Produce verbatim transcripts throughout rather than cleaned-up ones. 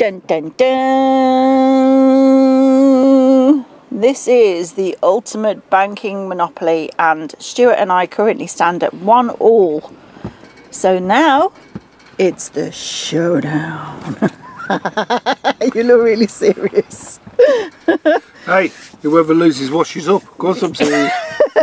Dun dun dun! This is the ultimate banking monopoly, and Stuart and I currently stand at one all. So now it's the showdown. You look really serious. Hey, whoever loses washes up. Of course I'm serious.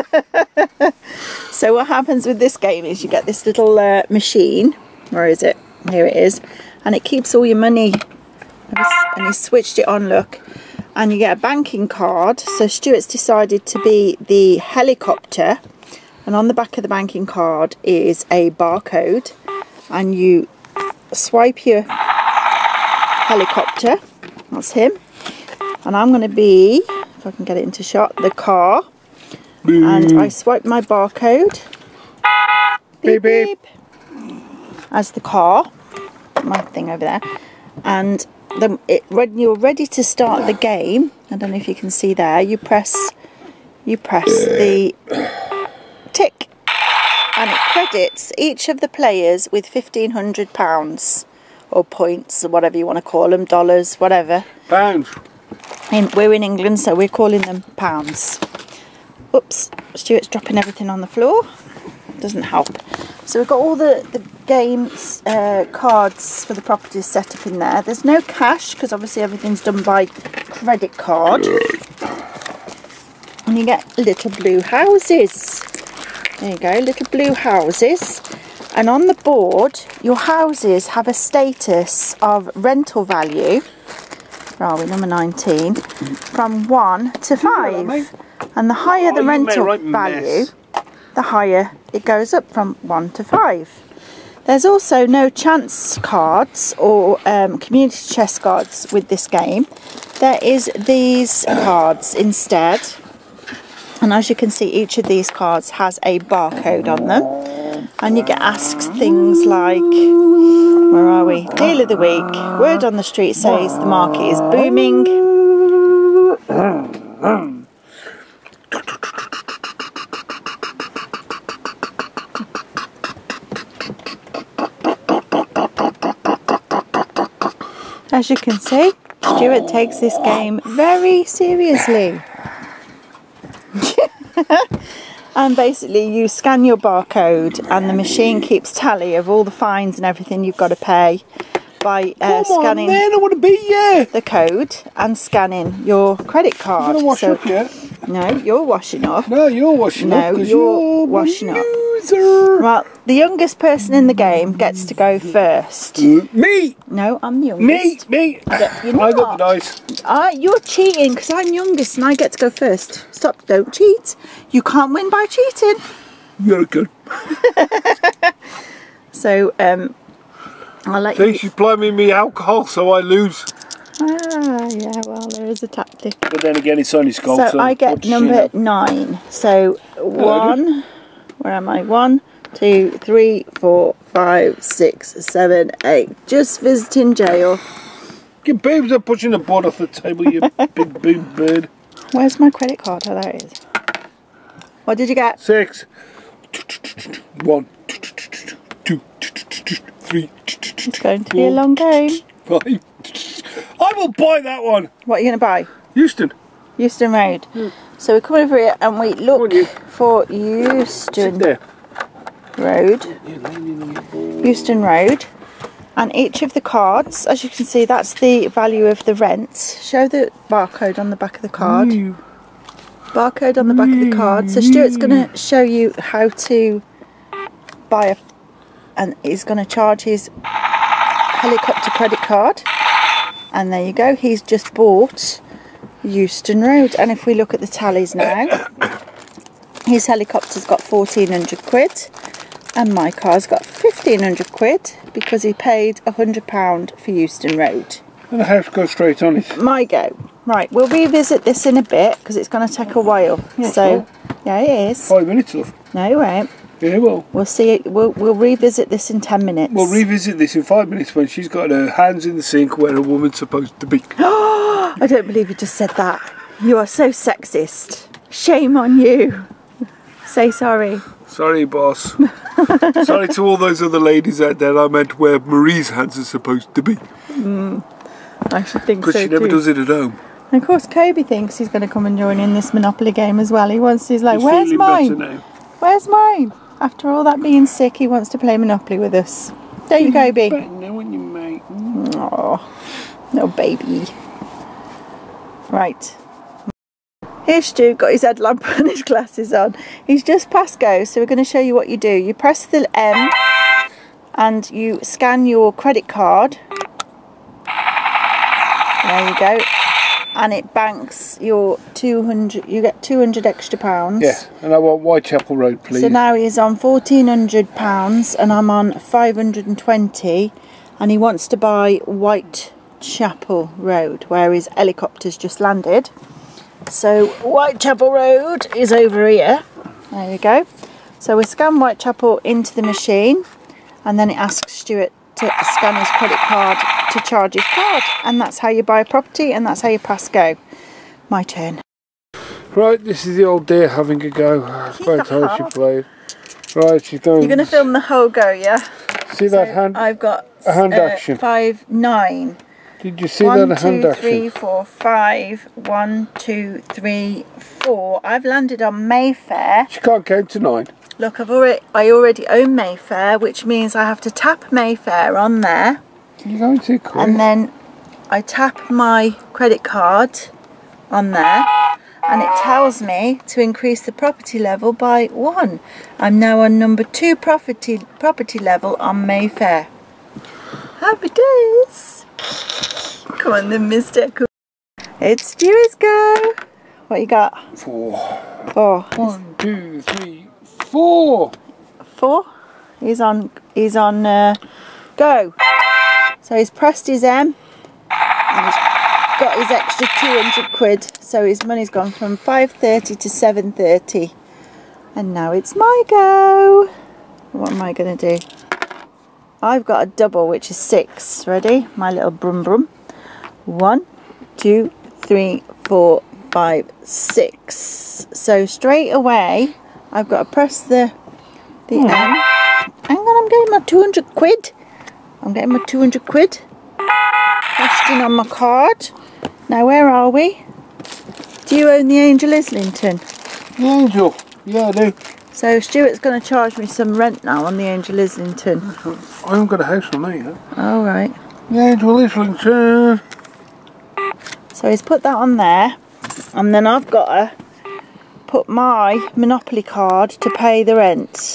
So what happens with this game is you get this little uh, machine. Where is it? Here it is. And it keeps all your money. And he switched it on, look. And you get a banking card. So Stuart's decided to be the helicopter. And on the back of the banking card is a barcode. And you swipe your helicopter. That's him. And I'm going to be, if I can get it into shot, the car. Beep. And I swipe my barcode. Beep, beep. beep. As the car. My thing over there. And then it, when you're ready to start the game, I don't know if you can see there, you press you press the tick, and it credits each of the players with fifteen hundred pounds or points or whatever you want to call them, dollars, whatever. Pounds. And we're in England, so we're calling them pounds. Oops, Stuart's dropping everything on the floor. Doesn't help. So we've got all the, the games uh, cards for the properties set up in there. There's no cash because obviously everything's done by credit card. And you get little blue houses. There you go, little blue houses. And on the board, your houses have a status of rental value. Where are we? Number nineteen. From one to five. And the higher the rental value, the higher it goes up from one to five. There's also no chance cards or um, community chest cards with this game. There is these cards instead, and as you can see, each of these cards has a barcode on them, and you get asked things like, where are we? Deal of the week. Word on the street says the market is booming. As you can see, Stuart takes this game very seriously. And basically you scan your barcode and the machine keeps tally of all the fines and everything you've got to pay by uh, Come scanning on, then, I want to beat you. the code and scanning your credit card. You're wash so, up yet? No, you're washing up. No, you're washing no, up. No, you're, you're washing up. Loser. Well, the youngest person in the game gets to go first. Uh, me! No, I'm the youngest. Me! Me! You're not. I got the dice. Uh, you're cheating because I'm youngest and I get to go first. Stop, don't cheat. You can't win by cheating. You're good. So, um, I'll let They you... supply me me alcohol so I lose. Ah, yeah, well, there is a tactic. But then again, it's only Skull. So, So I get number nine. So, one... Where am I? One, two, three, four, five, six, seven, eight. Just visiting jail. Your boobs are pushing the board off the table, you big boob bird. Where's my credit card? Oh, there it is. What did you get? Six. One. Two. Three. It's going to be a long game. Five. I will buy that one. What are you going to buy? Euston. Euston Road. Hmm. So we come over here and we look for Euston Road. Euston Road. And each of the cards, as you can see, that's the value of the rent. Show the barcode on the back of the card. Mm. Barcode on the back mm. of the card. So Stuart's going to show you how to buy a, and he's going to charge his helicopter credit card. And there you go. He's just bought Euston Road. And if we look at the tallies now, his helicopter's got fourteen hundred quid and my car's got fifteen hundred quid because he paid a hundred pound for Euston Road. And the house goes straight on it. My go. Right, we'll revisit this in a bit because it's going to take a while. Yeah, so, cool. yeah, it is. Five minutes, love. No, it won't. Yeah, it will. We'll see it. We'll, we'll revisit this in ten minutes. We'll revisit this in five minutes when she's got her hands in the sink where a woman's supposed to be. I don't believe you just said that. You are so sexist. Shame on you. Say sorry. Sorry, boss. Sorry to all those other ladies out there. I meant where Marie's hands are supposed to be. Mm. I should think so Because she never too. does it at home. And of course, Kobe thinks he's going to come and join in this Monopoly game as well. He wants, he's like, He's where's feeling mine? better now. Where's mine? After all that being sick, he wants to play Monopoly with us. Don't you, Kobe? Better now when you mate. Oh, little baby. Right. Here's Stu, got his headlamp and his glasses on. He's just past go, so we're going to show you what you do. You press the M and you scan your credit card. There you go. And it banks your two hundred, you get two hundred extra pounds. Yeah, and I want Whitechapel Road, please. So now he's on fourteen hundred pounds and I'm on five hundred and twenty, and he wants to buy Whitechapel Road where his helicopter's just landed. So Whitechapel Road is over here. There you go. So we scan Whitechapel into the machine and then it asks Stuart to scan his credit card to charge his card, and that's how you buy a property and that's how you pass go. My turn. Right, this is the old dear having a go. It's about time she played. Right, she's done. You're going to film the whole go, yeah? See So that hand? I've got a hand uh, action. five, nine. Did you see One, that a hand two, action? three, four, five. One, two, three, four. I've landed on Mayfair. She can't count to nine. Look, I've already, I already own Mayfair, which means I have to tap Mayfair on there. You're going too quick. And then I tap my credit card on there. And it tells me to increase the property level by one. I'm now on number two property property level on Mayfair. Happy days. Come on then, Mister Cool. It's Stewie's go. What you got? Four. Four. One, two, three, four. Four. He's on. He's on. Uh, go. So he's pressed his M. And he's got his extra two hundred quid. So his money's gone from five thirty to seven thirty. And now it's my go. What am I going to do? I've got a double, which is six. Ready? My little brum brum. One, two, three, four, five, six. So straight away, I've got to press the the M. Hang on, I'm getting my two hundred quid. I'm getting my two hundred quid. Pressed in on my card. Now, where are we? Do you own the Angel Islington? The Angel. Yeah, I do. So Stuart's going to charge me some rent now on the Angel Islington. I haven't got a house on there yet. All right. The Angel Islington. So he's put that on there, and then I've got to put my Monopoly card to pay the rent.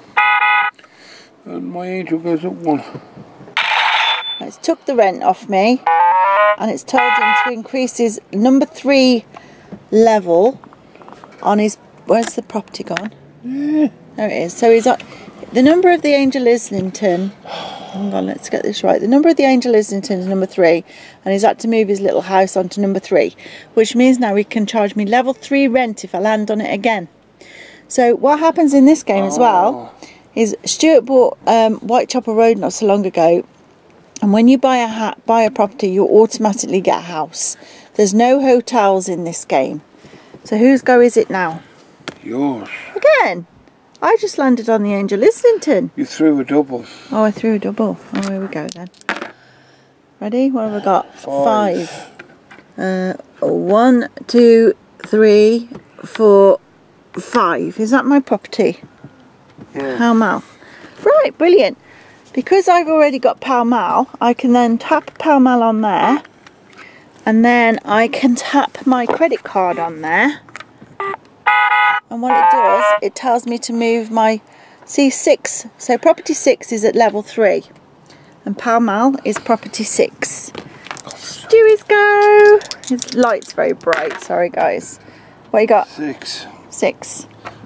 And my Angel goes up one. It's took the rent off me, and it's told him to increase his number three level on his. Where's the property gone? Yeah. There it is. So he's on the number of the Angel Islington. Hang on, let's get this right. The number of the Angel Islington is number three, and he's had to move his little house onto number three, which means now he can charge me level three rent if I land on it again. So what happens in this game as well is Stuart bought um, Whitechapel Road not so long ago, and when you buy a ha buy a property, you automatically get a house. There's no hotels in this game. So whose go is it now? Yours. Again? I just landed on the Angel Islington. You threw a double. Oh, I threw a double. Oh, here we go then. Ready? What have I got? Five. Five. Uh, one, two, three, four, five. Is that my property? Yeah. Pall Mall. Right, brilliant. Because I've already got Pall Mall, I can then tap Pall Mall on there, and then I can tap my credit card on there. And what it does, it tells me to move my C six. So property six is at level three. And Pall Mall is property six. Stewie's go! His light's very bright, sorry guys. What you got? Six. Six.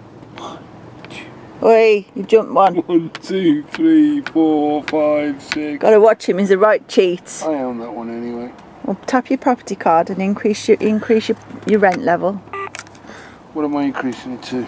Oi, you jumped one. One, two, three, four, five, six. Gotta watch him, he's a right cheat. I own that one anyway. Well, tap your property card and increase your increase your, your rent level. What am I increasing it to?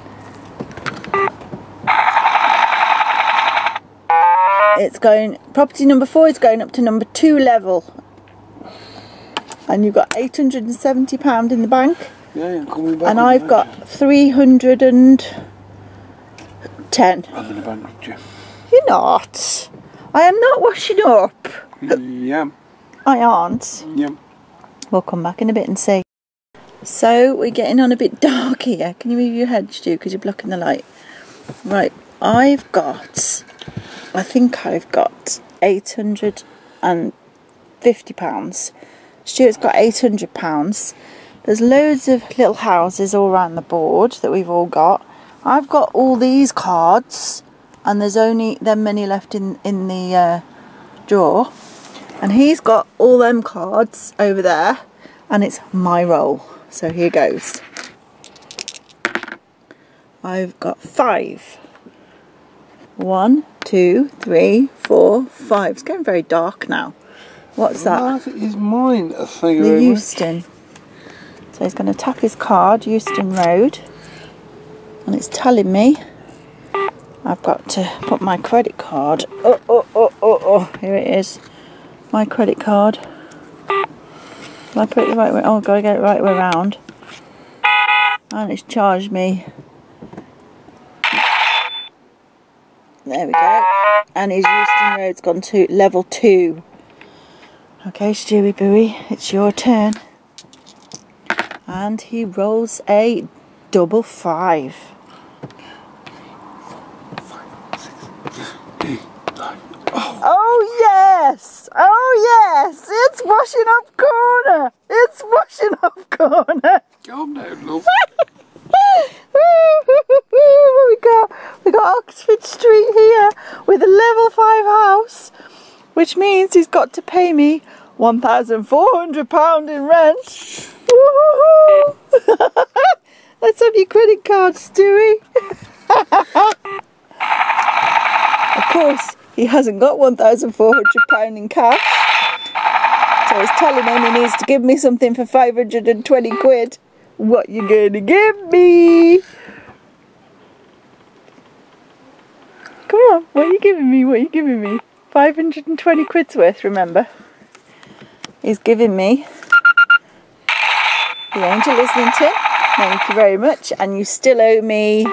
It's going, property number four is going up to number two level. And you've got eight hundred and seventy pounds in the bank. Yeah, you're coming back. And I've got three hundred and ten. I'm in a bankrupt, you. You're not. I am not washing up. Yeah. I aren't. Yep. We'll come back in a bit and see. So we're getting on a bit dark here. Can you move your head, Stu, because you're blocking the light? Right, I've got, I think I've got eight hundred fifty pounds. Stuart's got eight hundred pounds. There's loads of little houses all around the board that we've all got. I've got all these cards, and there's only them many left in, in the uh, drawer. And he's got all them cards over there, and it's my roll. So here goes. I've got five. One, two, three, four, five. It's getting very dark now. What's that? That is mine. Thank you The very Euston. So he's going to tap his card, Euston Road, and it's telling me I've got to put my credit card. Oh, oh, oh, oh, oh! Here it is. My credit card. Will I put it the right way? Oh, I've got to get it the right way around. And it's charged me. There we go. And his Euston Road's gone to level two. Okay, Stewie Booey, it's your turn. And he rolls a double five. Oh yes! Oh yes! It's washing up corner! It's washing up corner! Calm down, love. we got we got Oxford Street here with a level five house, which means he's got to pay me one thousand four hundred pounds in rent. Woohoo! Let's have your credit card, Stewie. Of course, he hasn't got one thousand four hundred pounds in cash, so I was telling him he needs to give me something for five hundred and twenty quid. What you gonna give me? Come on, what are you giving me? What are you giving me? five hundred and twenty quid's worth, remember? He's giving me the Angel Islington. Thank you very much. And you still owe me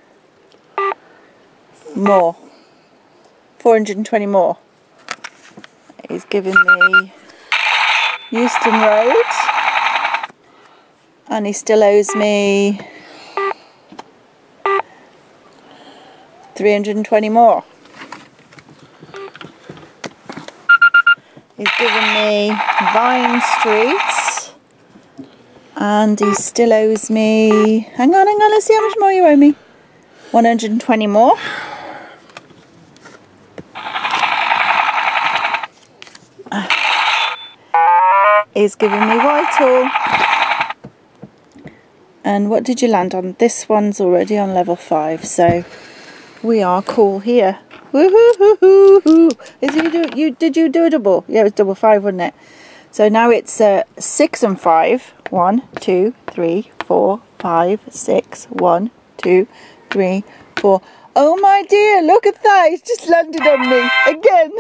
more. four hundred and twenty more. He's giving me Euston Road. And he still owes me three hundred and twenty more. He's given me Vine Street, and he still owes me, hang on, hang on, let's see how much more you owe me. one hundred and twenty more. He's given me Whitehall. And what did you land on? This one's already on level five, so we are cool here. Woohoo! Is you do you did you do a double? Yeah, it was double five, wasn't it? So now it's uh, six and five. One, two, three, four, five, six. One, two, three, four. Oh my dear! Look at that! It's just landed on me again.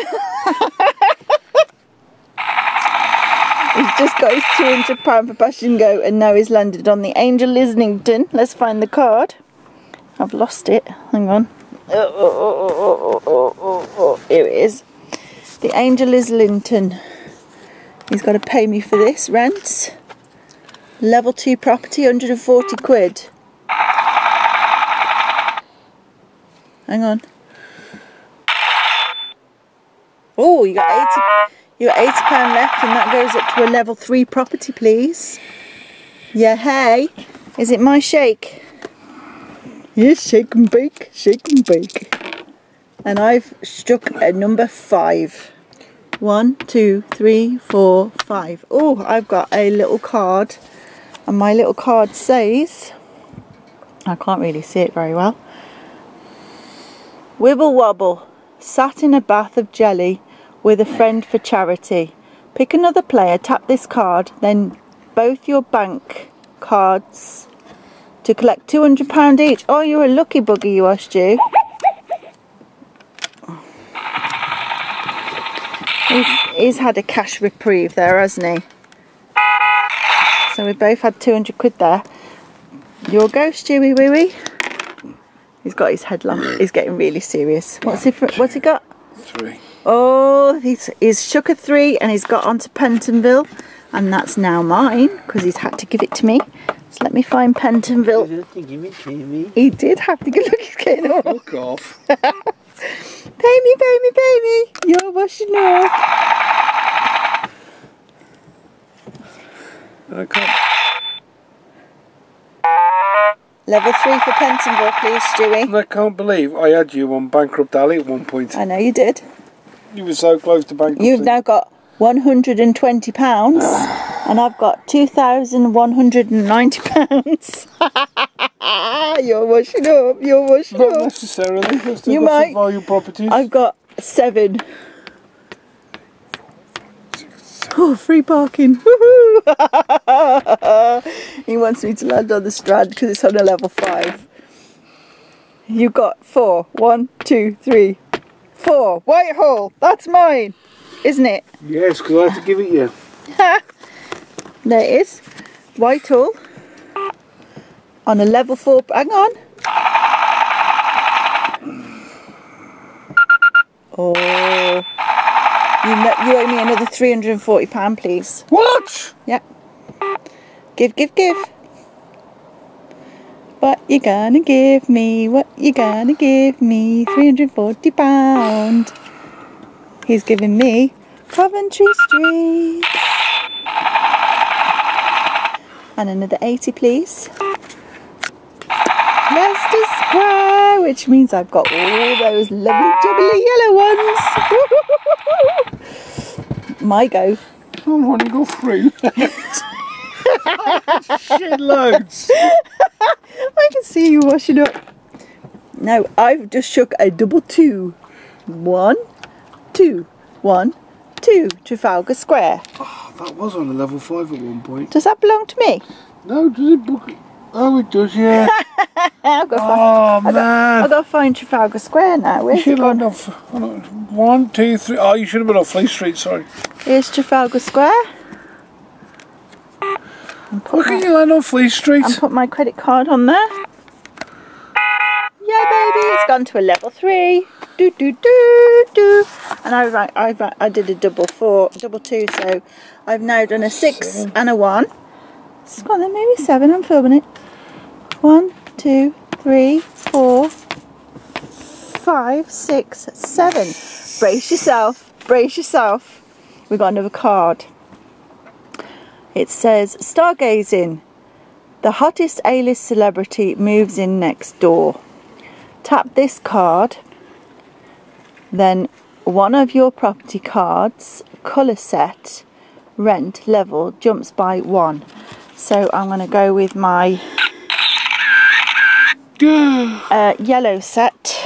He's just got his two hundred pounds for Passion Go, and now he's landed on the Angel Islington. Let's find the card. I've lost it. Hang on. Oh, oh, oh, oh, oh, oh, oh. Here it is. The Angel Islington. He's got to pay me for this rent. Level two property, one hundred and forty quid. Hang on. Oh, you got eighty. You got eighty pounds left, and that goes up to a level three property, please. Yeah, hey. Is it my shake? Yes, shake and bake, shake and bake. And I've struck a number five. One, two, three, four, five. Oh, I've got a little card. And my little card says, I can't really see it very well. Wibble wobble, sat in a bath of jelly with a friend for charity. Pick another player, tap this card, then both your bank cards to collect two hundred pounds each. Oh, you're a lucky bugger, you are, Stu. He's, he's had a cash reprieve there, hasn't he? So we both had two hundred quid there. Your go, Stewie wee wee. He's got his head long. He's getting really serious. What's he? For, what's he got? Three. Oh, he's, he's shook a three and he's got onto Pentonville. And that's now mine, because he's had to give it to me. So let me find Pentonville. He did have to give it to me. He did have to give it. Look, he's getting off. Fuck off. Pay me, pay me, pay me. You're washing off. I can't. Level three for Pentonville, please, Stewie. I can't believe I had you on Bankrupt Alley at one point. I know you did. You were so close to bankruptcy. You've now got one hundred and twenty pounds, and I've got two thousand one hundred and ninety pounds. You're washing up. You're washing Not up. necessarily. I've still You got might. some value properties. I've got seven. Oh, free parking. Woohoo! He wants me to land on the Strand because it's on a level five. You've got four. One, two, three, four. Whitehall. That's mine, isn't it? Yes, because I had to give it you. There it is. Whitehall. On a level four. Hang on. Oh. You, know, you owe me another three hundred and forty pounds, please. What? Yeah. Give, give, give. What you gonna give me? What you gonna give me? three hundred and forty pounds. He's giving me Coventry Street. And another eighty, please. Leicester Square, which means I've got all those lovely jubbly yellow ones. My go. I don't want to go through that. Shit loads. I can see you washing up. Now, I've just shook a double two. One, two, one, two. Trafalgar Square. Oh, that was on a level five at one point. Does that belong to me? No, does it book it? Oh, it does, yeah. I've got to Oh, find, man. I've got to find Trafalgar Square now. You Where's should it have gone? been off. One, two, three. Oh, you should have been off Fleet Street, sorry. Here's Trafalgar Square. And put Why can't my, you land on Fleet Street? and put my credit card on there. Yeah, baby, it's gone to a level three. Do do do do. And I I I, I did a double four, double two. So I've now done a six Seven. and a one. It's gone then, maybe seven. I'm filming it. One, two, three, four, five, six, seven. Brace yourself. Brace yourself. We've got another card. It says, stargazing. The hottest A-list celebrity moves in next door. Tap this card. Then one of your property cards, colour set, rent, level, jumps by one. So I'm going to go with my uh, yellow set.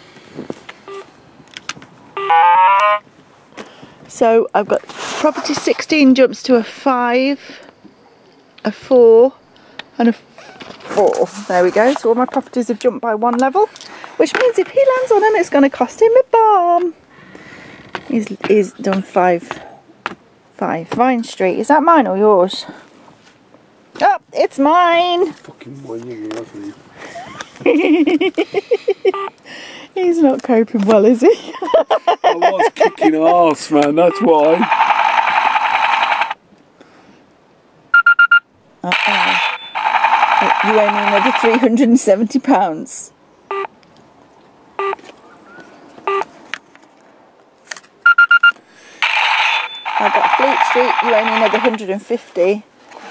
So I've got property sixteen jumps to a five, a four, and a four. There we go. So all my properties have jumped by one level, which means if he lands on them, it's going to cost him a bomb. He's, he's done five. Five. Vine Street. Is that mine or yours? Oh, it's mine. Fucking one, you lovely. He's not coping well, is he? I was kicking arse, man, that's why. Uh-oh. You owe me another three hundred and seventy pounds. I got Fleet Street, you owe me another one hundred and fifty.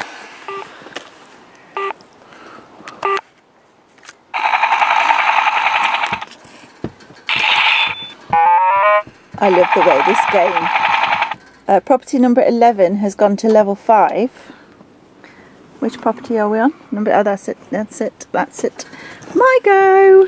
I love the way this game. Uh, property number eleven has gone to level five. Which property are we on? Number, oh, that's it, that's it, that's it. My go!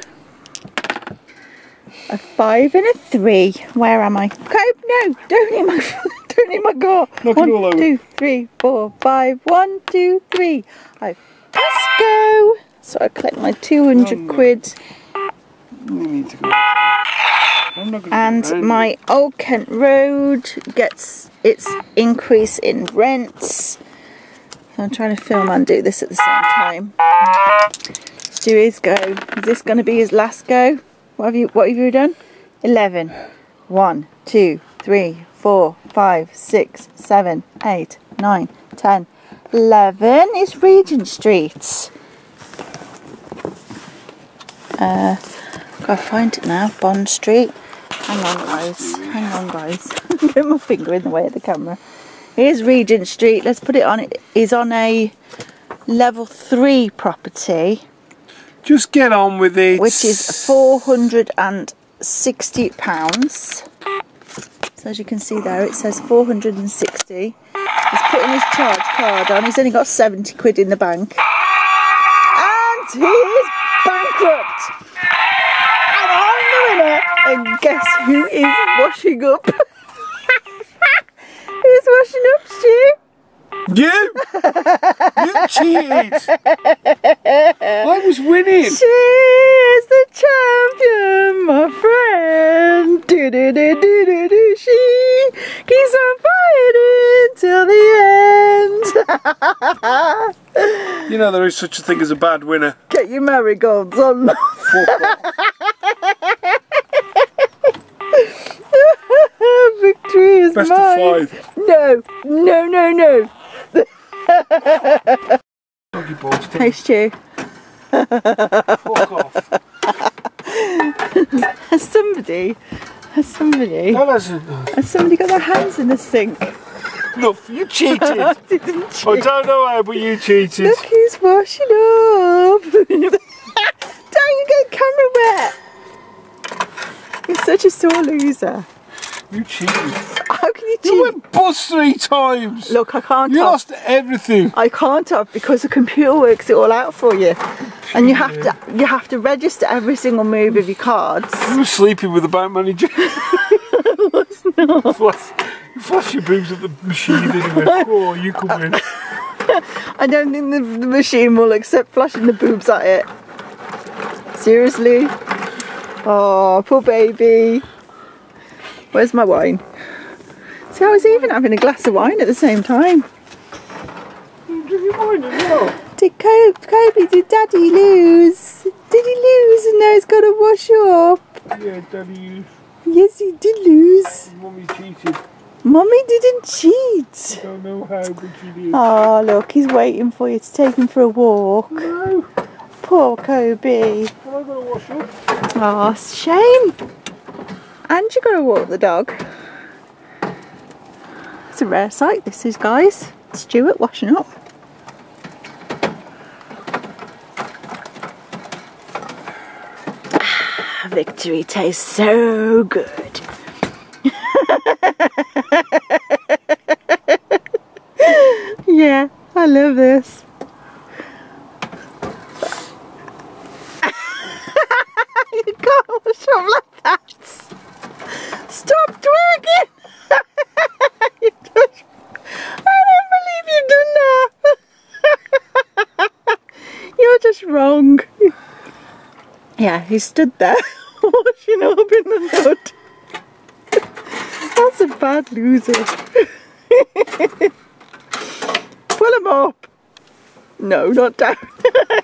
A five and a three. Where am I? Cope, no, don't hit my, don't hit my car. Knock One, it all over. two, three, four, five. One, two, three. I press go. So I collect my two hundred Oh, no. quid. You need to go. I'm not gonna And be my Old Kent Road gets its increase in rents. I'm trying to film and do this at the same time. Stewie's go. Is this going to be his last go? What have you What have you done? Eleven. One, two, three, four, five, six, seven, eight, nine, ten, eleven is Regent Street. Uh, gotta find it now. Bond Street. Hang on, guys. Hang on, guys. Get my finger in the way of the camera. Here's Regent Street. Let's put it on. It is on a level three property. Just get on with it. Which is four hundred and sixty pounds. So as you can see there, it says four hundred and sixty. He's putting his charge card on. He's only got seventy quid in the bank, and he is bankrupt. And I'm the winner. And guess who is washing up? Who's washing up, Stu? You! You cheated! I was winning! She is the champion, my friend! Do do do do do do. She keeps on fighting till the end! You know there is such a thing as a bad winner. Get your marigolds on. Victory is Best mine! of five. No, no, no, no! Doggy balls. Hey Stu. Fuck off. Has somebody, has somebody, That hasn't. has somebody got their hands in the sink? No, you cheated. I didn't cheat. I don't know how, but you cheated. Look who's washing up. Don't you get camera wet. You're such a sore loser. You cheated. How can you cheat? You went bust three times. Look, I can't You have. lost everything. I can't have because the computer works it all out for you, and you have to you have to register every single move of your cards. You were sleeping with the bank manager. I was not. Flash, flash your boobs at the machine anyway. Oh, you come in. I don't think the, the machine will accept flashing the boobs at it. Seriously? Oh, poor baby. Where's my wine? See, I was even having a glass of wine at the same time. Drink your wine as well. Did Kobe, Kobe, did Daddy lose? Did he lose and now he's got to wash up? Yeah, Daddy. Yes, he did lose. Mummy cheated. Mummy didn't cheat. I don't know how, but she did. Oh, look, he's waiting for you to take him for a walk. No. Poor Kobe. Well, I've got to wash up. Oh, shame. And you got to walk the dog. It's a rare sight, this is, guys. Stuart washing up. Ah, victory tastes so good. Yeah, I love this. You can't wash up like that. Stop twerking. You just, I don't believe you've done that. You're just wrong. Yeah, he stood there washing up in the mud. That's a bad loser. Pull him up. No, not down.